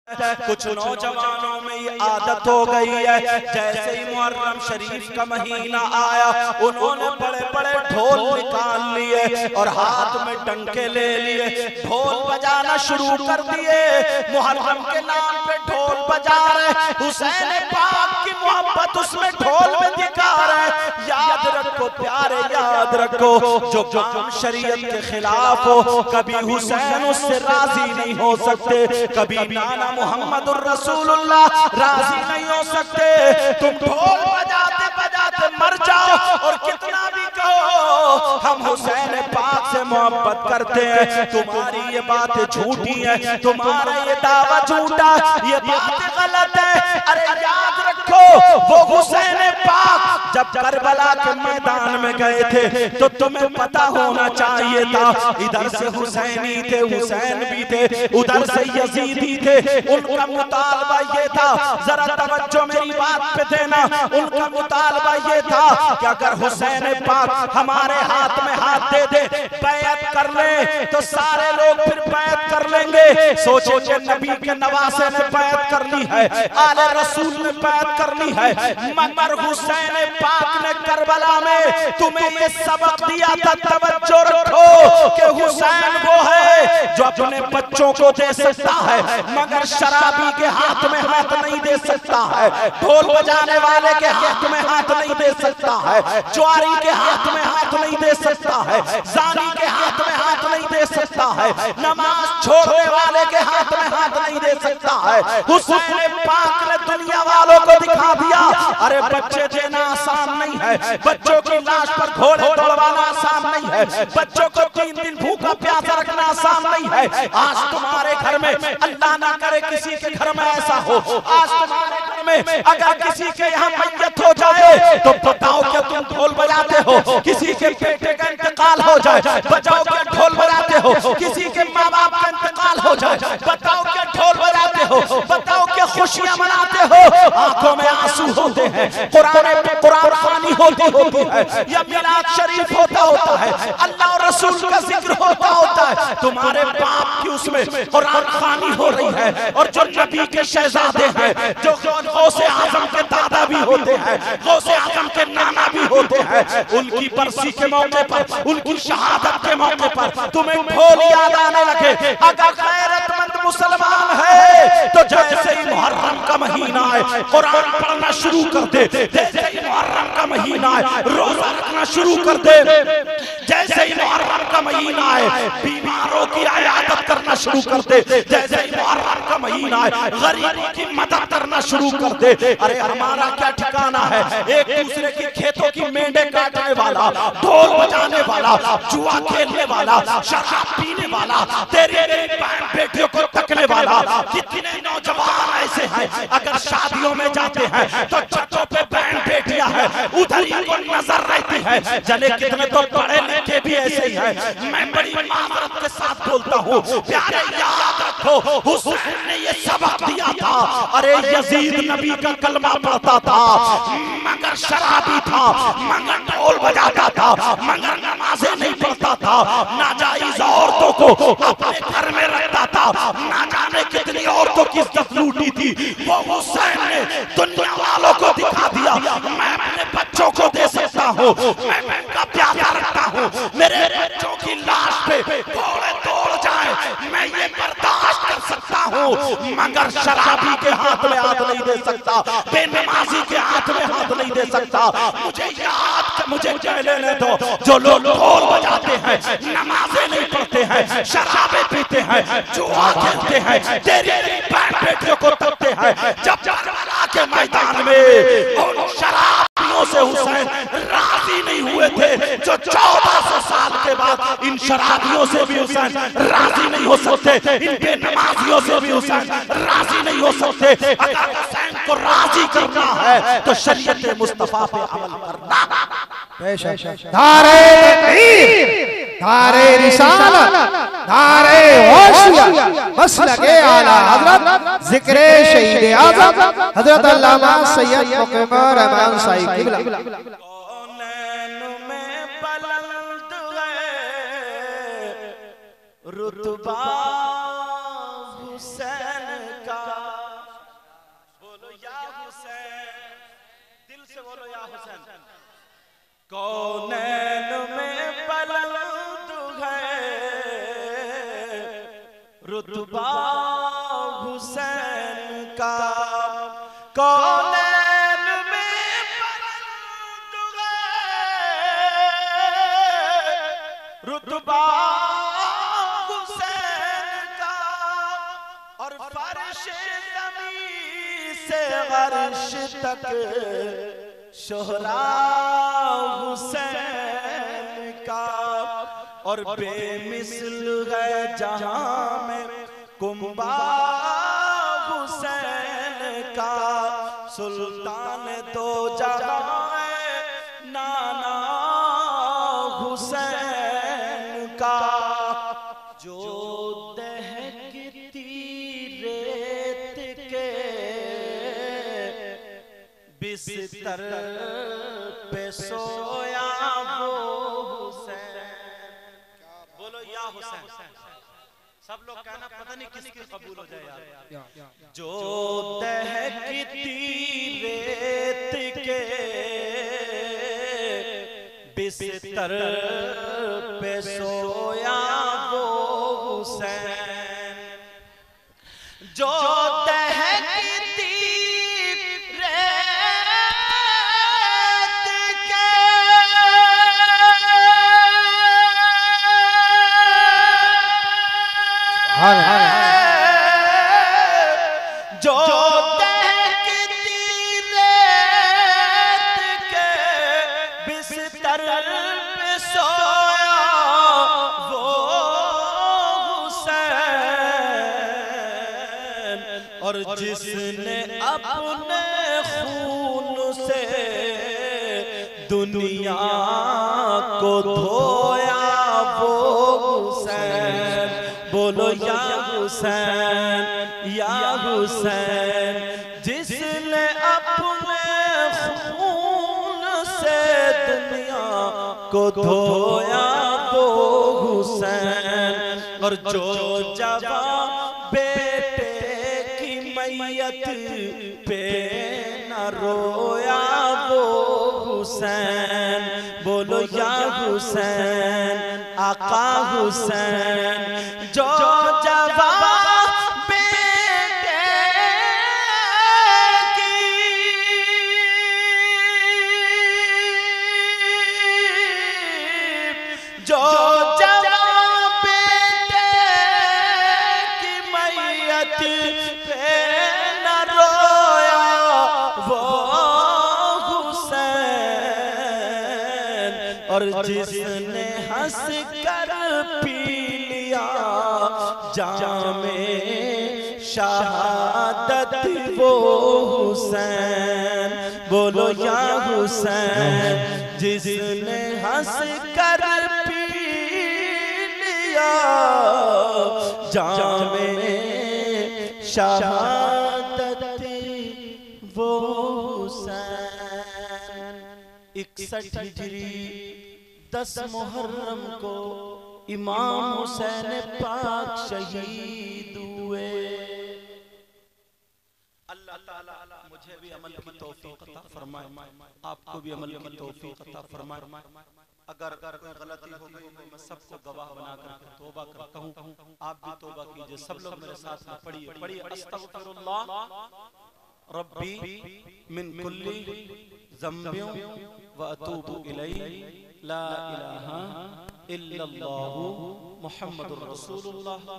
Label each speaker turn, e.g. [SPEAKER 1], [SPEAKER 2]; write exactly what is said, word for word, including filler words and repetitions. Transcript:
[SPEAKER 1] कुछ नौजवानों में ये आदत हो गई है, जैसे ही मुहर्रम शरीफ का महीना आया उन्होंने बड़े बड़े ढोल निकाल लिए और हाथ में डंके ले लिए, ढोल बजाना शुरू कर दिए। मुहर्रम के नाम पे ढोल बजा रहे, हुसैन पाक की मोहब्बत उसमें ढोल में दिखा रहे। याद रखो प्यारे, याद रखो, जो काम शरीयत के खिलाफ हो कभी हुसैन उससे राजी नहीं हो सकते, कभी नाना मोहम्मदुर रसूलुल्लाह राजी नहीं हो सकते। तुम ढोल बजाते बजाते मर जाओ और कितना भी कहो हम हुसैन पाक से मोहब्बत करते हैं, तुम्हारी ये बातें झूठी है, तुम्हारा ये दावा झूठा, ये बातें गलत है। अरे याद रखो वो हुसैन पाक जब करबला के मैदान में गए थे तो तुम्हें पता होना चाहिए था, इधर से हुसैनी थे, हुसैन भी थे, उधर से यजीदी थे। उनका मुतालबा ये था, जरा तवज्जो मेरी बात पे देना, उनका मुतालबा ये था कि अगर हुसैन पाक हमारे हाथ में हाथ दे दे, बैत कर ले, तो सारे लोग फिर बैत कर लेंगे। सोचो कि नबी के नवासे ने बैत कर ली है, आले रसूल ने बैत कर ली है, मगर हुसैन पाक ने करबला में तुम्हें ये सबक दिया था, तवज्जो रखो कि हुसैन वो है जो अपने बच्चों को दे सकता है मगर शराबी के हाथ में हाथ नहीं दे सकता है, ढोल बजाने वाले के हाथ में हाथ नहीं दे सकता है, ज्वारी के हाथ में हाथ नहीं दे सकता है, जानी के हाथ में हाथ नहीं दे सकता है, नमाज छोड़ने वाले के हाथ में हाथ नहीं दे सकता है। हुसैन पाक ने दुनिया वालों को दिखा दिया, अरे बच्चे देना आसान नहीं है, बच्चों की लाश पर घोड़े दौड़वाना आसान नहीं है, बच्चों को तीन दिन भूखा प्यासा रखना आसान नहीं है। आज तुम्हारे घर में, अल्लाह ना करे किसी के घर में ऐसा हो, आज तुम्हारे घर में अगर किसी के यहाँ मैयत हो जाए तो बताओ क्या तुम ढोल बजाते हो? किसी के बेटे का इंतकाल हो जाए बचाओ क्या ढोल बजाते हो? किसी के माँ बाप का इंतकाल हो जाए बताओ क्या ढोल बजाते हो? बताओ क्या खुशियां मनाते हो? आंखों में आंसू होते हैं, कुरान कुरान खानी होती होती है, या मिलाद शरीफ होता होता है, अल्लाह और रसूल का जिक्र होता होता है, तुम्हारे बाप की उसमें कुरान खानी हो रही है। और जो नबी के शहजादे हैं, जो गौसे आजम के दादा भी होते हैं, गौसे आजम के नाना भी होते हैं, उनकी बरसी के मौके पर, उनकी शहादत के मौके पर तुम्हें ढोल याद आने लगे। अगर गैरतमंद मुसलमान है तो जैसे ही मुहर्रम का महीना है कुरान पढ़ना शुरू कर दे, जैसे ही मुहर्रम का महीना है रोजा रखना शुरू कर दे, जैसे ही मुहर्रम का महीना है बीमारों की इयादत करना शुरू कर दे, जैसे ही मुहर्रम का महीना है गरीबों की मदद करना शुरू कर दे। अरे हमारा क्या ठिकाना है? एक दूसरे की खेतों की मेंढे काटने वाला, ढोल बजाने वाला, जुआ खेलने वाला, शराब पीने वाला, तेरे बहन बेटियों को तकने वाला, कितने नौजवान ऐसे हैं अगर शादियों में जाते हैं तो छतों पे बहन बेटियां हैं, उधर ही को नजर रहती है। चले कितने तो पढ़े लिखे भी ऐसे ही हैं। मैं बड़ी माजरत के साथ बोलता हूँ, प्यारे याद रखो हुसैन ने ये सबक दिया था। अरे यजीद नबी का कलमा पढ़ता था मगर शराबी था, मगर ढोल बजाता था, मगर नमाजें नहीं पढ़ता था, नाजायज औरतों को अपने घर में रखता था, ना जाने कितनी औरतों की इज्जत लूटी थी। वो हुसैन ने दुनिया वालों को दिखा दिया, मैं अपने बच्चों को दे सकता हूँ, मैं उनका प्यार रखता हूँ, मेरे बच्चों की लाश पे घोड़े दौड़ जाए मैं ये बर्दाश्त कर सकता हूँ, मगर शराबी के हाथ में हाथ नहीं दे सकता, बेनमाजी के हाथ में हाथ नहीं दे सकता। मुझे याद मुझे कह लेने दो, जो लोग ढोल बजाते हैं, नमाजें नहीं पढ़ते हैं, शराबें पीते हैं, जुआ खेलते हैं, तेरी बहन बेटियों को तकते हैं, जब करबला के मैदान में उन शराबियों से हुसैन राजी नहीं हुए थे, जो चौदह सौ साल के बाद इन शराबियों से भी हुसैन राजी नहीं हो सकते, इन बेनमाजियों से भी हुसैन राजी नहीं हो सकते। अगर हुसैन को राजी करना है तो शरीयत मुस्तफा पे अमल करना।
[SPEAKER 2] धारे तकबीर, धारे रिसालत, धारे होशिया, मसलके आला हजरत, जिक्रे शहीद आज़म हजरत अल्लामा सैयद मुक़िम रहमान साईं क़िबला।
[SPEAKER 1] रुतबा हुसैन का कौनैन में बुलंद है रुतबा हुसैन का, कौनैन में बुलंद है रुतबा हुसैन का, और फर्श ज़मीन से अर्श तक शोहरा हुसैन का, और बेमिसल है जहां में कुंबा हुसैन का, सुल्तान दो जहां है नाना हुसैन का, जो दहकती रेत के बिस्तर पे सोया वो हुसैन। बोलो या हुसैन। सब लोग कहना पता नहीं किसकी कबूल हो जाए यार। जो दहकती रेत के बिस्तर पे सोया वो हुसैन, जो दहकती
[SPEAKER 2] हर हर
[SPEAKER 1] जो दहकती रेत के बिस्तर पे सोया वो हुसैन, और जिसने अपने खून से दुनिया को धोया वो हुसैन। बोलो या हुसैन या हुसैन, जिसने अपने खून से दुनिया को धोया वो हुसैन, और जो जवां बेटे की मैयत पे न रोया वो हुसैन। बोलो या हुसैन आका हुसैन, जो जवां बेटे की जो जवां बेटे की मैयत पे न रोया वो हुसैन, और जिसने हंस कर पी लिया जामे शहादत वो हुसैन। बोलो या हुसैन, जिसने हंस कर पी लिया जामे शहादत वो हुसैन। इकसठ हिजरी दस मुहर्रम को इमाम हुसैन पाक शहीद हुए। अल्लाह ताला मुझे भी अमल की तौफीक अता फरमाए, आपको भी अमल की तौफीक अता फरमाए। अगर कोई गलती हो गई तो मैं सबको गवाह बनाकर तौबा करता हूँ, आप भी तौबा कीजिए। सब लोग मेरे साथ में पढ़िए पढ़िए अस्तगफिरुल्लाह रब्बी मिन कुल्ली ज़ंबियों व अतूबु इलैहि, ला इलाहा इल्लल्लाहु मुहम्मदुर रसूलुल्लाह।